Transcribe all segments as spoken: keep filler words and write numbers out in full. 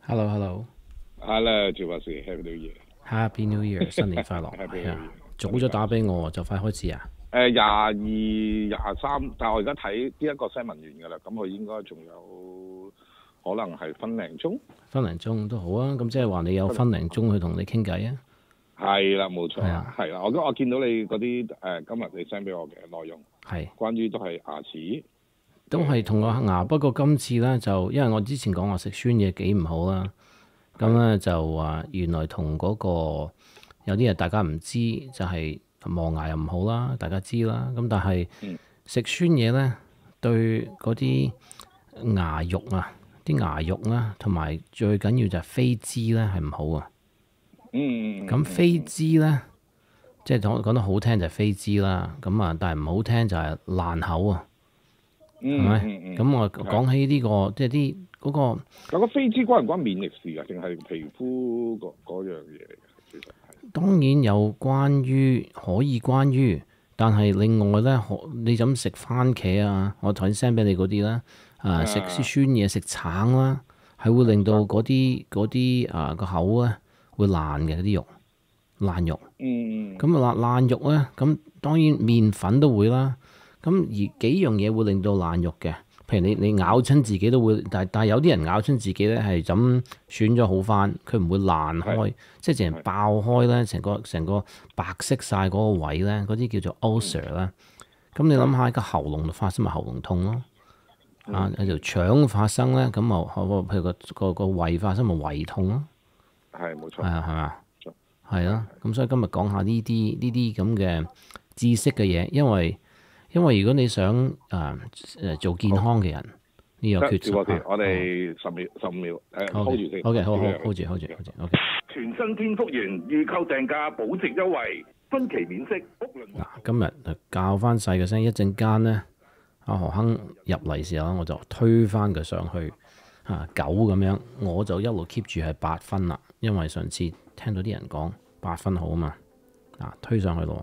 Hello，Hello。Hello，趙博士 ，Happy New Year。Happy New Year， 新年快樂。係啊，早咗打俾我，就快開始啊。 誒，廿二、廿三，但係我而家睇呢一個新聞完㗎啦，咁佢應該仲有可能係分零鐘。 分零鐘都好啊，咁即係話你有分零鐘去同你傾偈啊。 係啦，冇錯。 係啊， 係啦，我我見到你嗰啲誒今日你 send 俾我嘅內容， 係關於都係牙齒。 都係同個牙，不過今次咧就因為我之前講話食酸嘢幾唔好啦，咁咧就話原來同嗰個有啲嘢大家唔知，就係磨牙又唔好啦，大家知啦。咁但係食酸嘢咧對嗰啲牙肉啊、啲牙肉啦，同埋最緊要就係飛滋咧係唔好啊。 嗯。 咁飛滋咧，即係講講得好聽就係飛滋啦，咁啊，但係唔好聽就係爛口啊。係咪？咁、嗯、我講起呢、這個，即係啲嗰個。 咁個飛滋關唔關免疫事啊？定係皮膚嗰嗰樣嘢嚟嘅？其實係。 當然有關於可以關於，但係另外咧，你咁食番茄啊？我頭先 send 俾你嗰啲啦，啊食啲酸嘢，食橙啦，係會令到嗰啲嗰啲啊個口咧會爛嘅啲肉，爛肉。 嗯。 咁啊爛爛肉咧，咁當然麵粉都會啦。咁而幾樣嘢會令到爛肉嘅，譬如你你咬親自己都會，但係但係有啲人咬親自己咧係咁損咗好翻，佢唔會爛開，即係成爆開咧，成個成個白色晒嗰個位咧，嗰啲叫做 ulcer 啦。咁你諗下喺個喉嚨度發生咪喉嚨痛咯，啊喺條腸發生咧，咁啊譬如個個個胃發生咪胃痛咯， 係冇錯， 係啊係嘛，係咯。咁所以今日講下呢啲呢啲咁嘅知識嘅嘢，因為因為如果你想誒誒、呃、做健康嘅人，呢個決策， 我哋十秒十五秒誒 hold 住先。 OK，好好 hold 住 hold 住 hold 住 OK。 全新天福園預購訂價保值優惠，分期免息。 嗱，今日就教翻細嘅聲，一陣間咧，阿何亨入嚟時候，我就推翻佢上去啊九咁樣，我就一路 keep 住係八分啦，因為上次聽到啲人講八分好啊嘛，嗱推上去咯。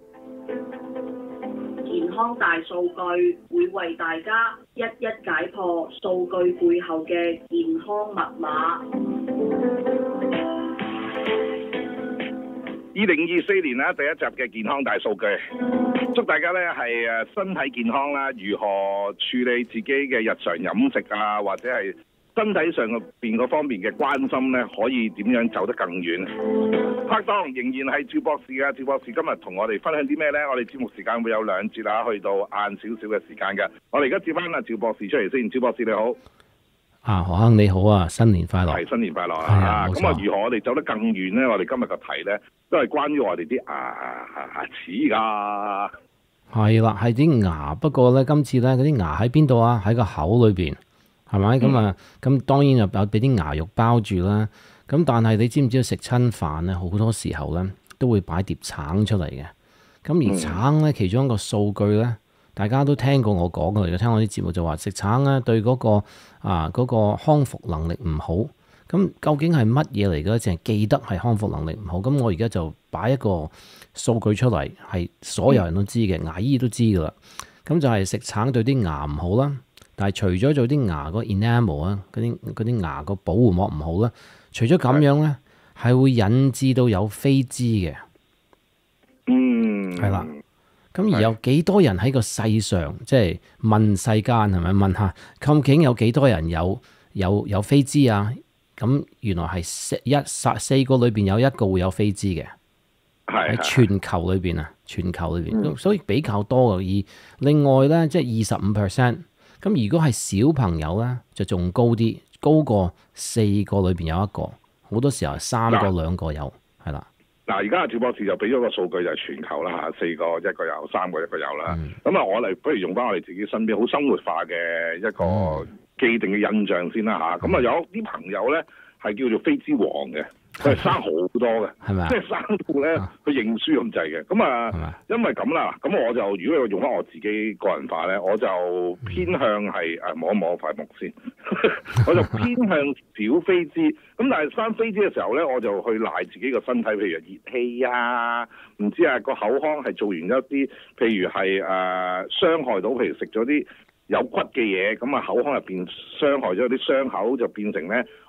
健康大數據會為大家一一解破數據背後嘅健康密碼。 二零二四年啦，第一集嘅健康大數據，祝大家咧係誒身體健康啦，如何處理自己嘅日常飲食啊，或者係身體上嘅邊個方面嘅關心咧，可以點樣走得更遠？拍檔仍然係趙博士啊，趙博士今日同我哋分享啲咩咧？我哋節目時間會有兩節啊，去到晏少少嘅時間嘅。我哋而家接翻阿趙博士出嚟先，趙博士你好。 啊，何亨你好啊，新年快樂。 係新年快樂啊！咁啊，如何我哋走得更遠咧？我哋今日個題咧都係關於我哋啲牙牙齒㗎。 係啦，係啲牙，不過咧今次咧嗰啲牙喺邊度啊？喺個口裏邊。係咪咁啊？咁、嗯、當然又有俾啲牙肉包住啦。咁但係你知唔知道食親飯咧，好多時候咧都會擺碟橙出嚟嘅。咁而橙咧，其中一個數據咧，大家都聽過我講嘅，如果聽我啲節目就話食橙咧對嗰、那個啊嗰、那個康復能力唔好。咁究竟係乜嘢嚟嘅？淨係記得係康復能力唔好。咁我而家就擺一個數據出嚟，係所有人都知嘅，嗯、牙醫都知噶啦。咁就係食橙對啲牙唔好啦。但係除咗做啲牙個 enamel 啊，嗰啲嗰啲牙個保護膜唔好啦，除咗咁樣咧，係會引致到有飛滋嘅。 嗯， 係啦。咁而有幾多人喺個世上，即係問世間係咪問下，究竟有幾多人有有有飛滋啊？咁原來係四一十四個裏邊有一個會有飛滋嘅，喺全球裏邊啊，全球裏邊，嗯、所以比較多嘅。而另外咧，即係二十五 percent。咁如果係小朋友咧，就仲高啲，高過四個裏邊有一個，好多時候三個兩個有，係啦。嗱， 而家阿趙博士就俾咗個數據就係全球啦嚇，四個一個有，三個一個有啦。咁啊、嗯，我哋不如用翻我哋自己身邊好生活化嘅一個既定嘅印象先啦嚇。咁啊、嗯，有啲朋友咧係叫做飛滋王嘅。佢係生好多嘅， 係咪？ 即係生到咧，佢認輸咁滯嘅。咁啊，因為咁啦，咁我就如果用翻我自己個人化咧，我就偏向係誒摸一摸塊木先，我就偏向少飛滋。咁但係生飛滋嘅時候咧，我就去賴自己個身體，譬如熱氣啊，唔知啊個口腔係做完一啲，譬如係誒、呃、傷害到，譬如食咗啲有骨嘅嘢，咁啊口腔入邊傷害咗啲傷口，就變成咧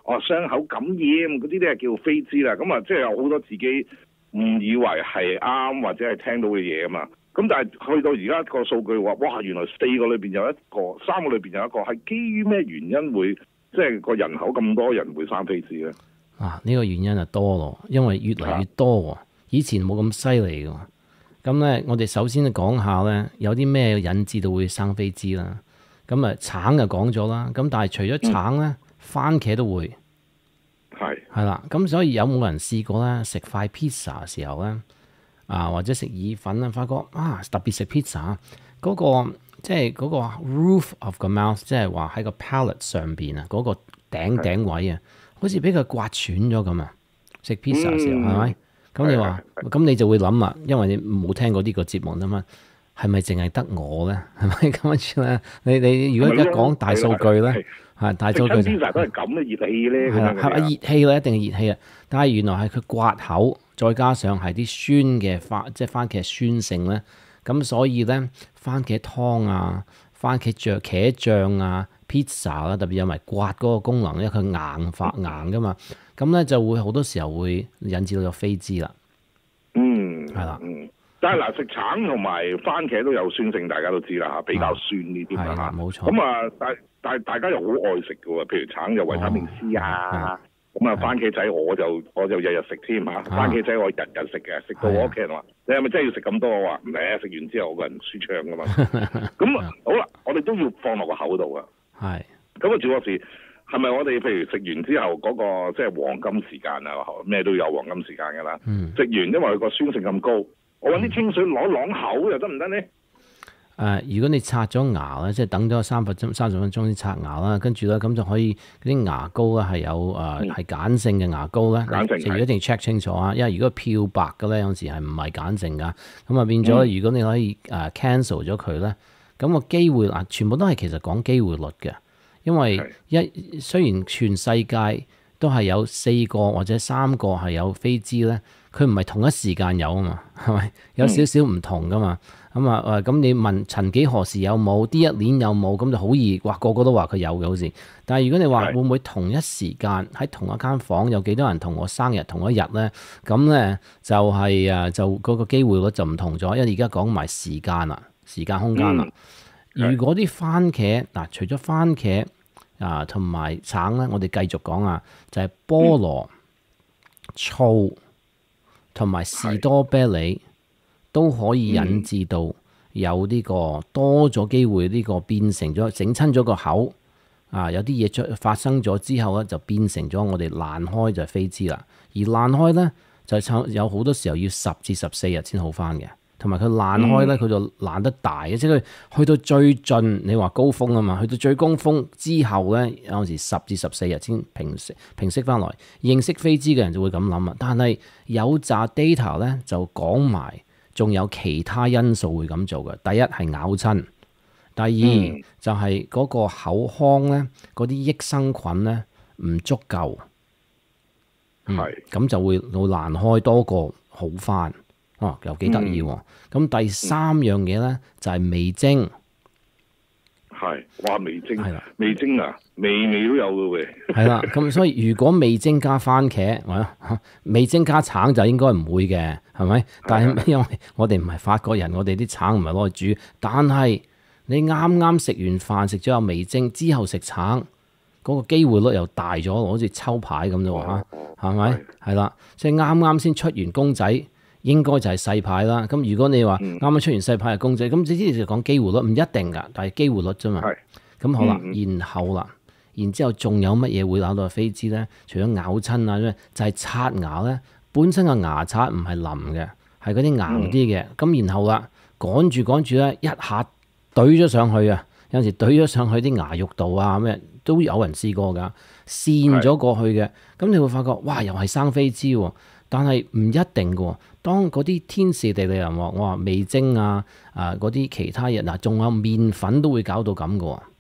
哦傷口感染嗰啲咧叫飛滋啦。咁啊，即係有好多自己誤以為係啱或者係聽到嘅嘢啊嘛。咁但係去到而家個數據話，哇！原來四個裏邊有一個，三個裏邊有一個，係基於咩原因會即係個人口咁多人會生飛滋咧？ 啊，呢、這個原因就多咯，因為越嚟越多喎，以前冇咁犀利㗎。咁咧，我哋首先講下咧，有啲咩引致到會生飛滋啦。咁啊，橙就講咗啦。咁但係除咗橙咧，嗯、番茄都會係係啦。咁所以有冇人試過咧？食塊 pizza 嘅時候咧？啊，或者食意粉啊，發覺啊，特別食 pizza 嗰、那個即係嗰個 roof of the mouth，即係話喺個 palate 上邊啊，嗰、那個頂頂位啊，好似俾佢刮損咗咁啊！食 pizza 嘅時候係咪？咁、嗯、你話咁你就會諗啊，因為你冇聽過呢個節目啊嘛，係咪淨係得我咧？係咪咁跟住咧？你你如果一講大數據咧，係大數據就 pizza 都係咁嘅熱氣咧，係啦，係咪熱氣咧？一定係熱氣啊！但係原來係佢刮口。再加上係啲酸嘅番，即係番茄酸性咧，咁所以咧番茄湯啊、番茄醬、茄醬啊、pizza 啦，特別有埋刮嗰個功能，因為佢硬發硬噶嘛，咁咧就會好多時候會引致到有飛滋啦。 嗯，係啦， 嗯，但係嗱，食橙同埋番茄都有酸性，大家都知啦嚇，比較酸呢啲啦嚇， 冇錯。 咁啊，但但係大家又好愛食嘅喎，譬如橙有維他命 C 啊。咁啊，番茄仔我就我就日日食添嚇，番茄仔我日日食嘅，食到我屋企人話：你係咪真係要食咁多？我話唔係啊，食完之後我個人舒暢噶嘛。咁好啦，我哋都要放落個口度啊。係。咁啊，趙博士係咪我哋譬如食完之後嗰個即係黃金時間啊？咩都有黃金時間㗎啦。食完因為佢個酸性咁高，我揾啲清水攞啷口又得唔得呢？ 誒、呃，如果你刷咗牙咧，即係等咗三分鐘、三十分鐘先刷牙啦，跟住咧咁就可以嗰啲牙膏咧係有誒係鹼性嘅牙膏咧， 鹼性一定 check 清楚啊，因為如果漂白嘅咧，有時係唔係鹼性噶，咁啊變咗，如果你可以誒 cancel 咗佢咧，咁、個機會嗱，全部都係其實講機會率嘅，因為一雖然全世界都係有四個或者三個係有飛滋咧，佢唔係同一時間有啊嘛，係咪有少少唔同噶嘛？咁啊誒，咁你問曾幾何時有冇？呢一年有冇？咁就好易，哇個個都話佢有嘅好似。但係如果你話會唔會同一時間喺同一間房有幾多人同我生日同一日咧？咁咧就係誒就嗰個機會率就唔同咗，因為而家講埋時間啦，時間空間啦。嗯、如果啲番茄嗱，除咗番茄啊同埋橙咧，我哋繼續講啊，就係、是、菠蘿、醋同埋士多啤梨。都可以引致到有呢個多咗機會，呢個變成咗整親咗個口啊！有啲嘢出發生咗之後咧，就變成咗我哋爛開就係飛滋啦。而爛開咧就有好多時候要十至十四日先好翻嘅，同埋佢爛開咧佢就爛得大嘅，即係佢去到最盡，你話高峰啊嘛，去到最高峰之後咧有陣時十至十四日先平息平息翻來。認識飛滋嘅人就會咁諗啊，但係有紮 data 咧就講埋。仲有其他因素會咁做嘅，第一係咬親，第二、嗯、就係嗰個口腔咧，嗰啲益生菌咧唔足夠，係咁、嗯、就會會爛開多過好返，哦又幾得意喎。咁、嗯、第三樣嘢咧就係味精， 係哇味精係啦，味精啊味味都有嘅喎， 係啦。咁所以如果味精加番茄或者味精加橙就應該唔會嘅。係咪？但係因為我哋唔係法國人，我哋啲橙唔係攞去煮。但係你啱啱食完飯食咗有味精之後食橙，嗰、嗰個機會率又大咗，好似抽牌咁啫喎嚇，係咪？係啦，即係啱啱先出完公仔，應該就係細牌啦。咁如果你話啱啱出完細牌係公仔，咁呢啲就講機會率，唔一定㗎，但係機會率啫嘛。咁好啦，然後啦，然之後仲有乜嘢會搞到飛滋咧？除咗咬親啊咩，就係、是、刷牙咧。本身個牙刷唔係腍嘅，係嗰啲硬啲嘅。咁、嗯、然後啦，趕住趕住咧，一下懟咗上去啊！有陣時懟咗上去啲牙肉度啊，咩都有人試過㗎，跣咗過去嘅。咁你會發覺，哇！又係生飛滋喎。但係唔一定嘅。當嗰啲天時地利人和，我話味精啊啊嗰啲其他嘢嗱，仲有麵粉都會搞到咁嘅喎。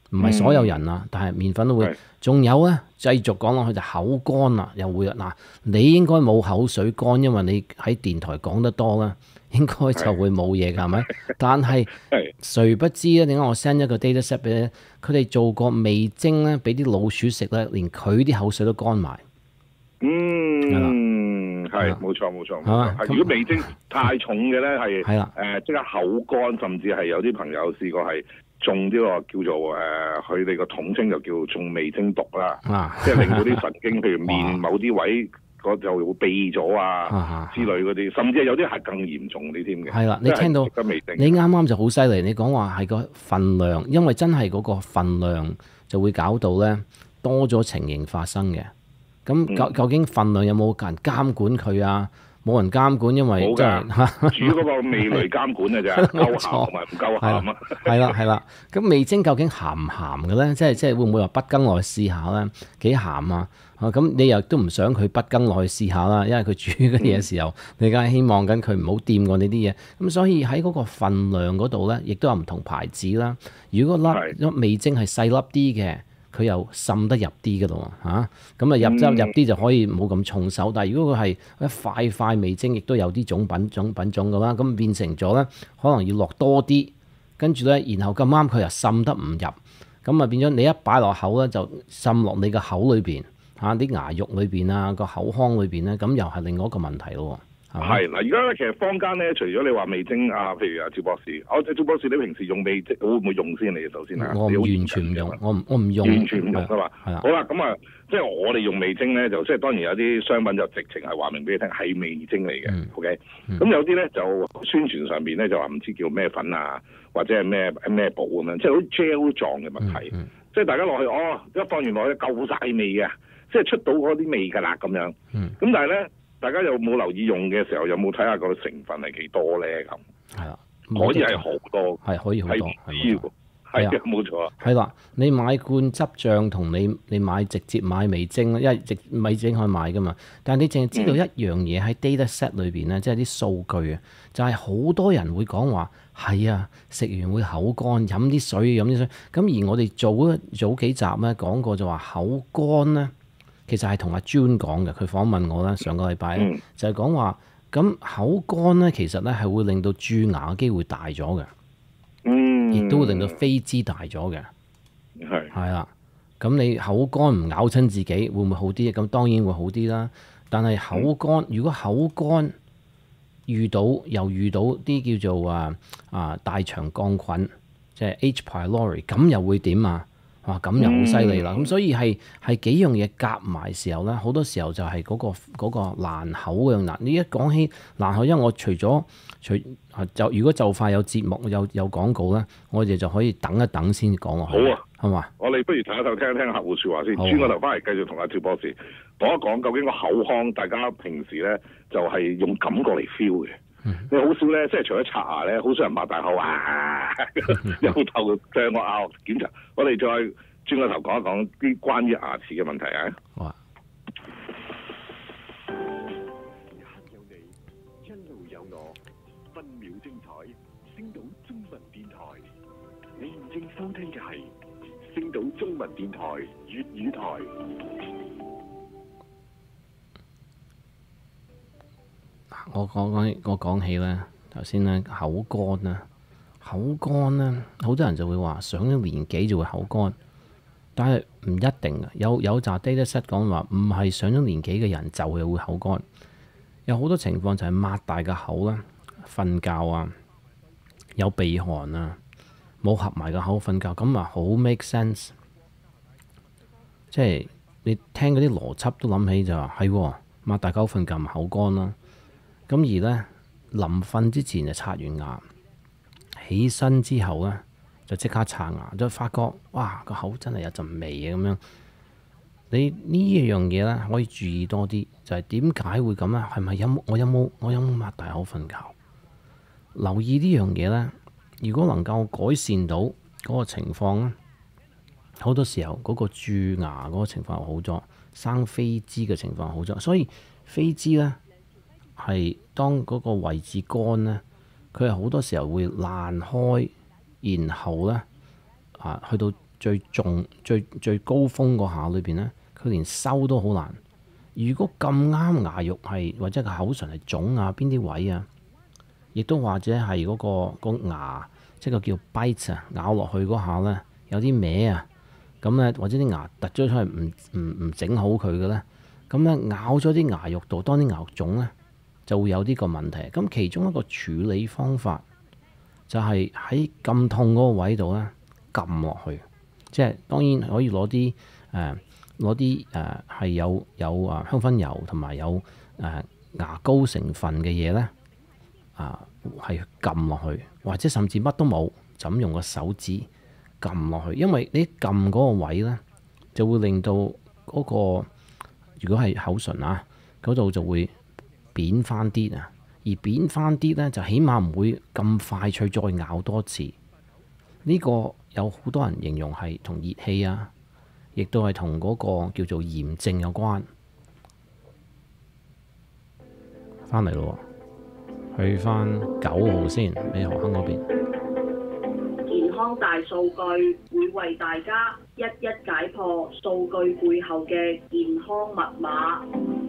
唔係所有人啊，但係麵粉都會。仲有咧，繼續講落去就口乾啦，又會嗱，你應該冇口水乾，因為你喺電台講得多啦，應該就會冇嘢㗎，係咪？但係誰不知咧？點解我 send 一個 data set 俾你？佢哋做過味精咧，俾啲老鼠食咧，連佢啲口水都乾埋。 嗯，係冇錯冇錯冇錯。如果味精太重嘅咧，係誒即刻口乾，甚至係有啲朋友試過係中呢個叫做誒，佢哋個統稱就叫中味精毒啦，啊、即係令到啲神經，譬如面某啲位嗰就會痹咗啊之類嗰啲，甚至係有啲係更嚴重啲添嘅。係啦， 你聽到你啱啱就好犀利，你講話係個份量，因為真係嗰個份量就會搞到咧多咗情形發生嘅。咁究究竟份量有冇人監管佢啊？冇人監管，因為冇㗎，主要嗰個味蕾監管嘅啫，夠鹹同埋唔夠鹹啊。係啦係啦，咁味精究竟鹹唔鹹嘅咧？即係即係會唔會話不更落去試下咧？幾鹹啊？咁你又都唔想佢不更落去試下啦，因為佢煮嘅嘢時候，嗯、你梗係希望緊佢唔好掂過你啲嘢。咁所以喺嗰個份量嗰度咧，亦都有唔同牌子啦。如果粒粒味精係細粒啲嘅，佢又滲得入啲嘅咯喎，嚇咁啊入汁入啲就可以冇咁重手。但係如果佢係一塊塊味精，亦都有啲種品種品種嘅啦，咁變成咗咧，可能要落多啲，跟住咧，然後咁啱佢又滲得唔入，咁啊變咗你一擺落口咧，就滲落你個口裏邊嚇啲牙肉裏邊啊個口腔裏邊咧，咁又係另外一個問題咯。 係嗱，而家咧其實坊間咧，除咗你話味精啊，譬如啊趙博士，我趙博士，你平時用味精會唔會用先？你首先啊， 我完全唔用，我唔我唔用， 完全唔用㗎嘛。 係啦， 好啦，咁啊，即係我哋用味精咧，就即係當然有啲商品就直情係話明俾你聽係味精嚟嘅。 嗯、 OK，咁、 嗯、 有啲咧就宣傳上邊咧就話唔知叫咩粉啊，或者係咩咩寶咁樣，即係好似 gel 狀嘅物體，嗯嗯、即係大家落去哦，一放完落去夠晒味嘅，即係出到嗰啲味㗎啦咁樣。咁、嗯、但係咧。大家有冇留意用嘅時候，有冇睇下個成分係幾多咧？咁係啦， 可以係好多， 係可以好多， 係係啊，冇錯啊。 係啦，你買罐汁醬同你你買直接買味精，因為直味精可以買噶嘛。但係你淨係知道一樣嘢喺 data set 裏邊咧，即係啲數據啊，就係好多人會講話係啊，食完會口乾，飲啲水飲啲水。咁而我哋早早幾集咧講過就話口乾咧。其實係同阿 June 講嘅，佢訪問我啦，上個禮拜、嗯、就係講話，咁口乾咧，其實咧係會令到蛀牙嘅機會大咗嘅，嗯，亦都會令到飛滋大咗嘅，係係啦。咁你口乾唔咬親自己，會唔會好啲？咁當然會好啲啦。但係口乾，嗯、如果口乾遇到又遇到啲叫做啊啊大腸桿菌，即係 H. pylori， 咁又會點啊？哇！咁又好犀利啦，咁、嗯、所以係係幾樣嘢夾埋時候咧，好多時候就係嗰、嗰個嗰個爛口嘅難。你一講起爛口，因為我除咗除就如果就快有節目有有廣告咧，我哋就可以等一等先講落去。好啊，係嘛？我哋不如唞一唞，聽一聽客戶説話先。轉個頭翻嚟繼續同阿趙博士講一講，究竟個口腔大家平時咧就係、是、用感覺嚟 feel 嘅。嗯、你好少咧，即係除咗刷牙咧，好少人擘大口啊，有頭脹個牙檢查。我哋再轉個頭講一講啲關於牙齒嘅問題啊。哇！一刻有你，一路有我，分秒精彩，星島中文電台。你現正收聽嘅係星島中文電台粵語台。我講講我講起咧，頭先咧口乾啦，口乾咧，好多人就會話上咗年紀就會口乾，但係唔一定嘅。有有集 data set 講話，唔係上咗年紀嘅人就係會口乾，有好多情況就係擘大個口啦，瞓覺啊，有鼻鼾啊，冇合埋個口瞓覺，咁啊好 make sense。即係你聽嗰啲邏輯都諗起就話係擘大口瞓覺咪口乾啦。咁而咧，臨瞓之前就刷完牙，起身之後咧就即刻刷牙，就發覺哇個口真係有陣味嘅咁樣。你呢一樣嘢咧可以注意多啲，就係點解會咁咧？係咪有我有冇我有冇擘大口瞓覺？留意呢樣嘢咧，如果能夠改善到嗰個情況咧，好多時候嗰個蛀牙嗰個情況好咗，生飛滋嘅情況好咗，所以飛滋咧。係當嗰個位置乾咧，佢係好多時候會爛開，然後咧啊去到最重最最高峰嗰下裏邊咧，佢連收都好難。如果咁啱牙肉係或者個口唇係腫啊，邊啲位啊，亦都或者係嗰、嗰個、嗰個牙，即係個叫 bite 啊，咬落去嗰下咧有啲歪啊，咁咧或者啲牙突咗出去唔唔唔整好佢嘅咧，咁咧咬咗啲牙肉度，當啲牙肉腫咧就會有呢個問題。咁其中一個處理方法就係喺咁痛嗰個位度咧撳落去，即係當然可以攞啲誒。呃攞啲誒係有有啊香薰油同埋有誒、呃、牙膏成分嘅嘢咧，啊係撳落去，或者甚至乜都冇，就咁用個手指撳落去，因為你撳嗰個位咧，就會令到嗰、嗰個如果係口唇啊嗰度就會扁翻啲啊，而扁翻啲咧就起碼唔會咁快脆再咬多次。呢、呢個有好多人形容係同熱氣啊。亦都係同嗰個叫做炎症有關。翻嚟咯，去翻九號先，美荷坑嗰邊。 健康大數據會為大家一一解破數據背後嘅健康密碼。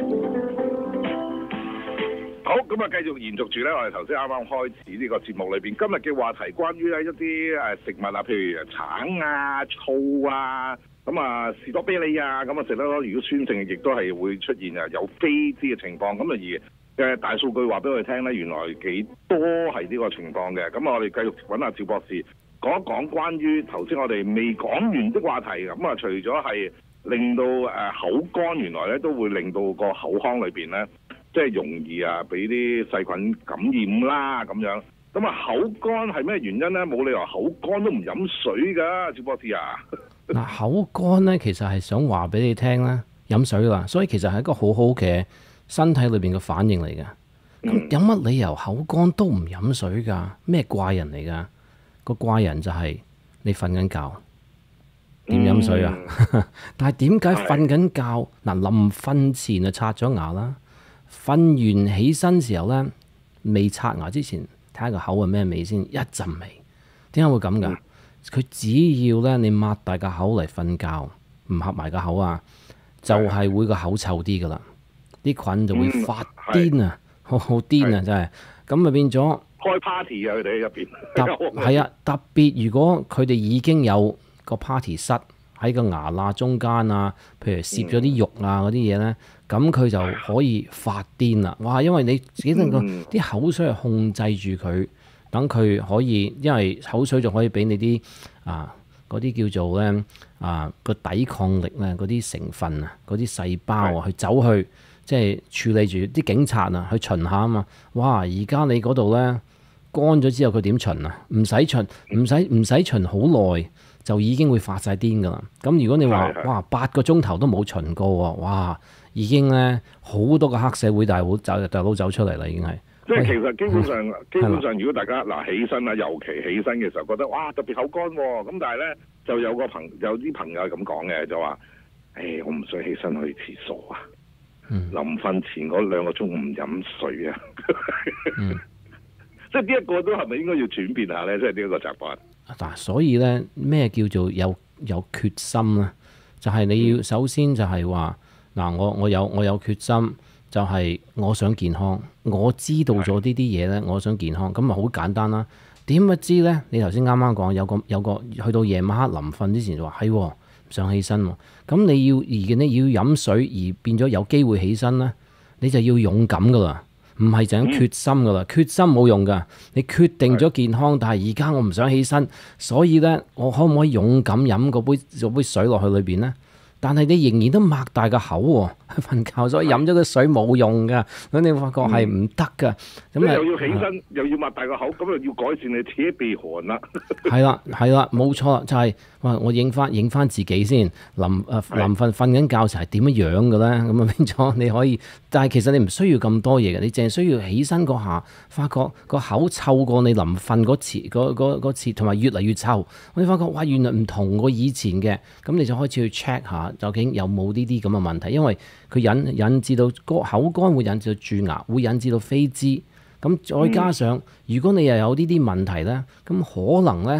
好，咁啊，繼續延續住咧，我哋頭先啱啱開始呢個節目裏邊，今日嘅話題關於咧一啲誒食物啊，譬如橙啊、醋啊。咁啊，士多啤梨啊，咁啊食得多，如果酸性亦都係會出現啊有飛滋嘅情況。咁啊而嘅大數據話俾我哋聽咧，原來幾多係呢個情況嘅。咁啊，我哋繼續揾阿趙博士講一講關於頭先我哋未講完的話題。咁啊，除咗係令到誒口乾，原來咧都會令到個口腔裏邊咧，即係容易啊俾啲細菌感染啦咁樣。咁啊，口乾係咩原因咧？冇理由口乾都唔飲水㗎，趙博士啊！ 嗱，口乾咧，其實係想話俾你聽啦，飲水啦，所以其實係一個好好嘅身體裏邊嘅反應嚟嘅。咁有乜理由口乾都唔飲水㗎？咩怪人嚟㗎？個怪人就係你瞓緊覺，點飲水啊？嗯、但係點解瞓緊覺嗱？臨瞓前就刷咗牙啦，瞓完起身時候咧，未刷牙之前睇下個口係咩味先，一陣味。點解會咁㗎？嗯佢只要咧你擘大個口嚟瞓覺，唔合埋個口啊，就係、是、會個口臭啲噶啦，啲菌就會發癲啊，好好癲啊，真係咁咪變咗開 party 啊！佢哋喺入邊特係啊，特別如果佢哋已經有個 party 室喺個牙罅中間啊，譬如攝咗啲肉啊嗰啲嘢咧，咁佢就可以發癲啦！哇，因為你自己能夠啲口水係控制住佢。等佢可以，因為口水就可以俾你啲啊嗰啲叫做咧啊個抵抗力咧嗰啲成分啊嗰啲細胞啊去走去即係處理住啲警察啊去巡下啊嘛。哇！而家你嗰度咧乾咗之後佢點巡啊？唔使巡，唔使唔使巡好耐就已經會發晒癲噶啦。咁如果你話哇八個鐘頭都冇巡過喎，哇已經咧好多個黑社會大佬走大佬走出嚟啦，已經係。 即係其實基本上，基本上如果大家嗱起身啊，尤其起身嘅時候覺得哇特別口乾喎，咁但係咧就有個朋有啲朋友係咁講嘅，就話：誒我唔想起身去廁所啊，臨瞓前嗰兩個鐘唔飲水啊，嗯、即係呢一個都係咪應該要轉變下咧？即係呢一個習慣。 嗱，所以咧咩叫做有有決心咧？就係、是、你要首先就係話嗱，我我有我有決心。就係我想健康，我知道咗呢啲嘢呢，我想健康，咁咪好簡單啦。點不知呢？你頭先啱啱講有個有個去到夜晚黑臨瞓之前就話係唔想起身喎。咁你要而家你要飲水而變咗有機會起身呢，你就要勇敢噶啦，唔係就咁決心噶啦。決心冇用噶，你決定咗健康，但係而家我唔想起身，所以呢，我可唔可以勇敢飲嗰杯嗰杯水落去裏邊呢？但係你仍然都擘大個口喎，瞓覺，所以飲咗個水冇用噶，咁你發覺係唔得噶。咁、嗯、 又要起身，啊、又要擘大個口，咁又要改善你自己鼻鼾啦。係啦，係啦，冇錯，就係、是、哇！我影翻影翻自己先，臨誒臨瞓瞓緊覺時係點樣樣嘅咧？咁啊變咗你可以，但係其實你唔需要咁多嘢嘅，你淨係需要起身嗰下，發覺個口臭過你臨瞓嗰次嗰嗰次，同埋越嚟越臭。你發覺哇，原來唔同過以前嘅，咁你就開始去 check 下。究竟有冇呢啲咁嘅問題？因為佢引引致到個口乾，會引致到蛀牙，會引致到飛滋。咁再加上，嗯、如果你又有呢啲問題呢，咁可能呢，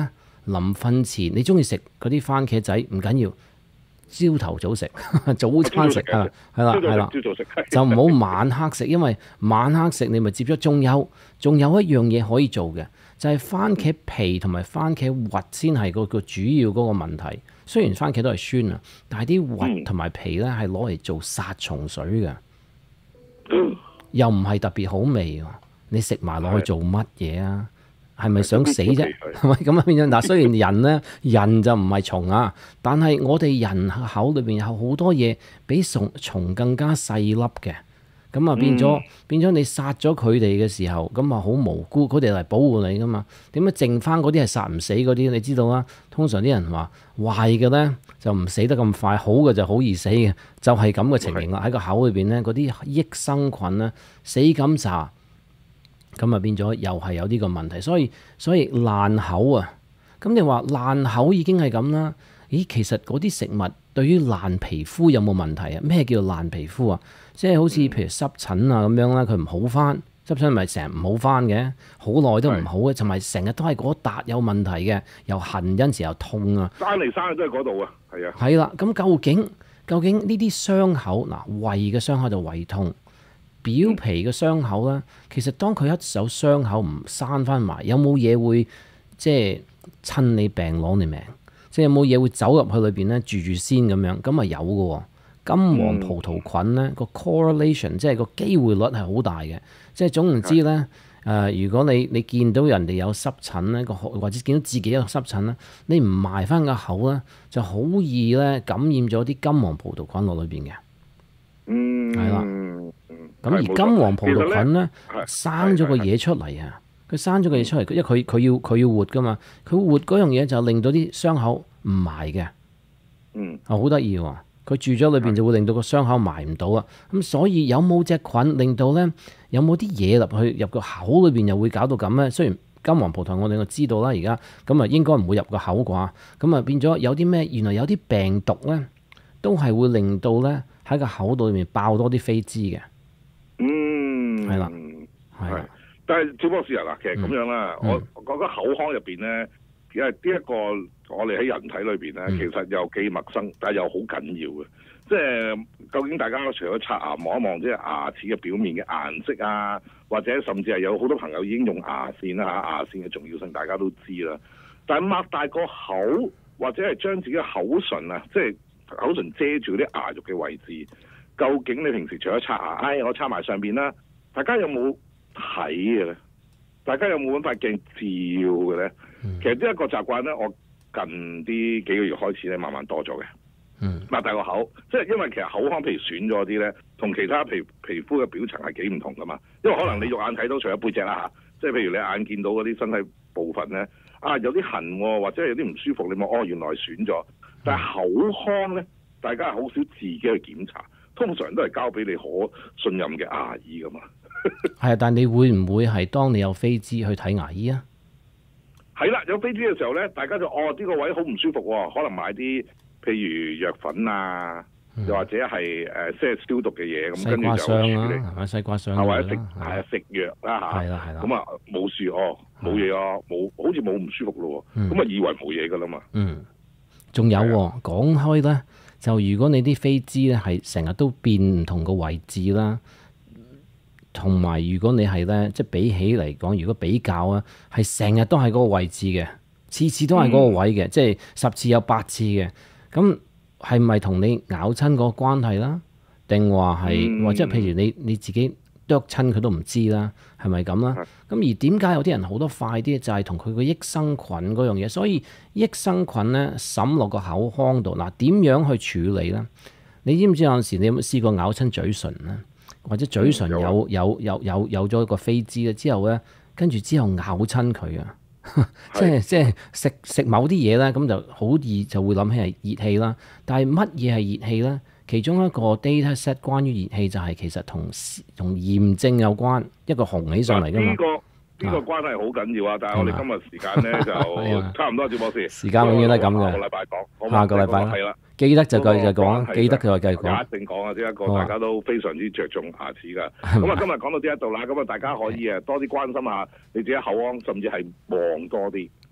臨瞓前你中意食嗰啲番茄仔唔緊要，朝頭早食，早餐食啊，係啦係啦，就唔好晚黑食，因為晚黑食你咪接咗。仲有仲有一樣嘢可以做嘅，就係、是、番茄皮同埋番茄核先係個個主要嗰個問題。雖然番茄都係酸啊，但係啲核同埋皮咧係攞嚟做殺蟲水嘅，嗯、又唔係特別好味喎。你食埋落去做乜嘢啊？係咪想死啫？係咪咁啊？變咗嗱，雖然人咧，人就唔係蟲啊，但係我哋人口裏邊有好多嘢比蟲蟲更加細粒嘅。咁啊變咗、嗯、變咗你殺咗佢哋嘅時候，咁啊好無辜，佢哋嚟保護你噶嘛？點解剩翻嗰啲係殺唔死嗰啲？你知道啊？通常啲人話壞嘅咧就唔死得咁快，好嘅就好易死嘅，就係咁嘅情形啦。喺個口裏邊咧，嗰啲益生菌咧死咁炸。咁啊變咗又係有呢個問題，所以所以爛口啊，咁你話爛口已經係咁啦。咦，其實嗰啲食物對於爛皮膚有冇問題啊？咩叫做爛皮膚啊？即係好似譬如濕疹啊咁樣啦，佢唔好翻，濕疹咪成日唔好翻嘅，好耐都唔好嘅，同埋成日都係嗰笪有問題嘅，又痕，有時又痛啊。 生嚟生去都係嗰度啊，係啊。係啦，咁究竟究竟呢啲傷口嗱，胃嘅傷口就胃痛。表皮嘅傷口咧，其實當佢一手傷口唔閂翻埋，有冇嘢會即係趁你病攞你命？即係有冇嘢會走入去裏邊咧住住先咁樣？咁啊有嘅喎，金黃葡萄菌咧個 correlation 即係個機會率係好大嘅。即係總言之咧，誒、呃、如果你你見到人哋有濕疹咧，個或者見到自己有濕疹咧，你唔埋翻個口咧，就好易咧感染咗啲金黃葡萄菌落裏邊嘅。 嗯， 係啦。咁而金黃葡萄菌咧生咗個嘢出嚟啊！佢生咗個嘢出嚟，因為佢佢要佢要活噶嘛，佢活嗰樣嘢就令到啲傷口唔埋嘅。 嗯， 啊好得意喎！佢住咗裏邊就會令到個傷口埋唔到啊！咁所以有冇隻菌令到咧？有冇啲嘢入去入個口裏邊又會搞到咁咧？雖然金黃葡萄我哋就知道啦，而家咁啊應該唔會入個口啩。咁啊變咗有啲咩？原來有啲病毒咧都係會令到咧喺個口度裏面爆多啲飛滋嘅。 嗯， 係啦， 係，但係趙博士啊，嗱，其實咁樣啦，嗯、我覺得口腔入邊咧，因為呢一個我哋喺人體裏邊咧，嗯、其實又幾陌生，但係又好緊要嘅。即係究竟大家除咗刷牙望一望，即係牙齒嘅表面嘅顏色啊，或者甚至係有好多朋友已經用牙線啦嚇，牙線嘅重要性大家都知啦。但係擘大個口，或者係將自己嘅口唇啊，即係口唇遮住啲牙肉嘅位置。究竟你平時除咗刷牙，唉，我刷埋上邊啦，大家有冇睇嘅咧？大家有冇揾塊鏡照嘅咧？嗯、其實呢一個習慣咧，我近啲幾個月開始咧，慢慢多咗嘅。嗯，擘大個口，即係因為其實口腔譬如損咗啲咧，同其他皮皮膚嘅表層係幾唔同噶嘛。因為可能你肉眼睇到除咗背脊啦嚇，即係譬如你眼見到嗰啲身體部分咧，啊有啲痕喎，或者有啲唔舒服，你望哦原來損咗。但係口腔咧，大家係好少自己去檢查。通常都係交俾你可信任嘅牙醫噶嘛。係啊，但你會唔會係當你有飛滋去睇牙醫啊？係啦，有飛滋嘅時候咧，大家就哦呢、呢個位好唔舒服喎、哦，可能買啲譬如藥粉啊，嗯、又或者係誒即係消毒嘅嘢咁，跟住就處理。西瓜霜啊，係咪西瓜霜啊？或者食係啊食藥啦嚇。係啦係啦。咁啊冇事哦，冇嘢啊，冇好似冇唔舒服咯喎。咁啊、嗯、以為冇嘢噶啦嘛。嗯，仲有喎，講開咧。就如果你啲飛滋咧係成日都變唔同個位置啦，同埋如果你係咧即係比起嚟講，如果比較啊，係成日都係嗰個位置嘅，次次都係嗰個位嘅，嗯、即係十次有八次嘅，咁係咪同你咬親嗰個關係啦？定話係或者譬如你你自己啄親佢都唔知啦，係咪咁啦？咁、嗯、而點解有啲人好得快啲？就係同佢個益生菌嗰樣嘢，所以益生菌咧滲落個口腔度，嗱點樣去處理咧？你知唔知有陣時你有冇試過咬親嘴唇咧？或者嘴唇有、嗯、有有有有咗個飛滋咧之後咧，跟住之後咬親佢啊！即係即係食食某啲嘢咧，咁就好易就會諗起係熱氣啦。但係乜嘢係熱氣咧？其中一個 data set 關於熱氣就係其實同同炎症有關，一個紅起上嚟㗎嘛。呢、呢個呢、呢個關係好緊要啊！但係我哋今日時間咧就差唔多，趙博士。時間永遠都係咁嘅。下個禮拜講，下個禮拜係啦。記得就繼續講，記得就繼續講。一定講啊！呢一個大家都非常之着重牙齒㗎。咁啊，今日講到呢一度啦，咁啊，大家可以誒多啲關心下你自己口腔，甚至係望多啲。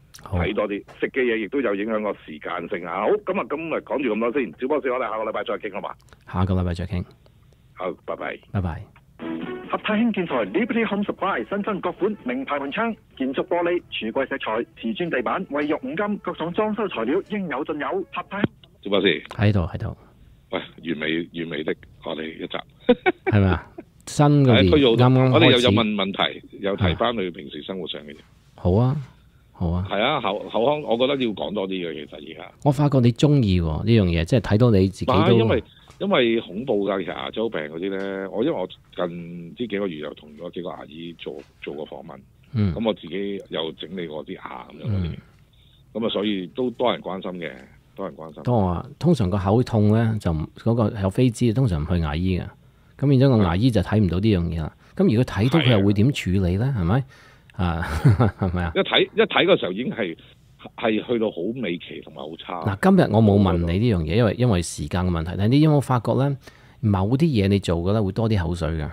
睇多啲，食嘅嘢亦都有影響個時間性啊。好，咁啊，咁啊講住咁多先，小波士，我哋下個禮拜再傾好嘛？ 下個禮拜再傾。 好，拜拜。 拜拜。 合泰興建材 Liberty Home Supply 新增各款名牌門窗、建築玻璃、櫥櫃石材、瓷磚地板、衛浴五金，各種裝修材料應有盡有。合泰小波士喺度喺度。 喂，完美完美的我哋一集係咪啊？新嘅年啱啱我哋又開始有問問題，又提翻佢平時生活上嘅嘢。 好啊，好啊。 係啊，口口腔，我覺得要講多啲嘅，其實而家。 我發覺你中意喎呢樣嘢，即係睇到你自己都。 因為因為恐怖㗎，其實牙周病嗰啲咧，我因為我近呢幾個月又同咗幾個牙醫做做過訪問，咁、 嗯、 我自己又整理過啲牙咁樣嗰啲，咁啊、嗯、所以都多人關心嘅，多人關心。當我話通常個口痛咧就嗰、嗰個有飛滋，通常唔去牙醫嘅，咁變咗個牙醫就睇唔到呢樣嘢啦。咁如果睇到佢又會點處理咧？係咪啊？係咪啊？ 一睇一睇嗰時候已經係。係去到好尾期同埋好差。 嗱，今日我冇問你呢樣嘢，因為因為時間嘅問題。但係你有冇發覺咧，某啲嘢你做嘅咧會多啲口水㗎？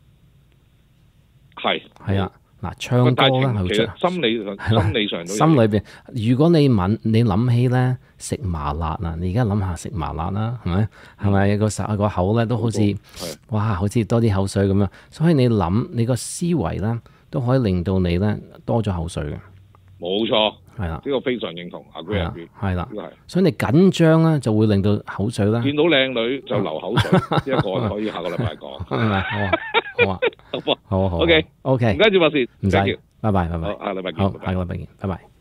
係係啊，嗱，唱歌啦， 其實心理上心理上都心裏邊，如果你問你諗起咧食麻辣啊，你而家諗下食麻辣啦，係咪？係咪個手個口咧都好似哇，好似多啲口水咁樣。所以你諗你個思維咧都可以令到你咧多咗口水嘅。 冇錯。係啦，呢個非常認同，agree agree， 係啦，所以你緊張咧就會令到口水啦。 見到靚女就流口水，呢一個可以下個禮拜講。係咪？好啊，好啊，好啊，好啊，好。OK OK，唔該，趙博士， 唔使，拜拜，拜拜， 好，下個禮拜見。 好，下個禮拜見，拜拜。